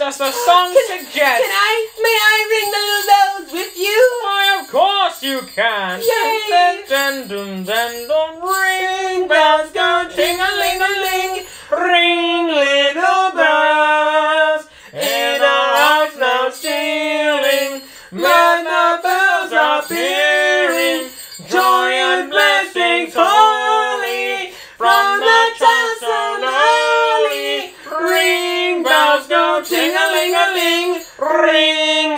as the song suggests. May I ring the little bells with you? Why, of course you can. Yay! Dun, dun, dun, dun, ring bells go ting-a-ling-a-ling. Ring, little bells. In our hearts now stealing. When the bells are pealing. Joy and blessings holy. From the child so lowly. Ring bells go ting-a-ling-a-ling. Ring,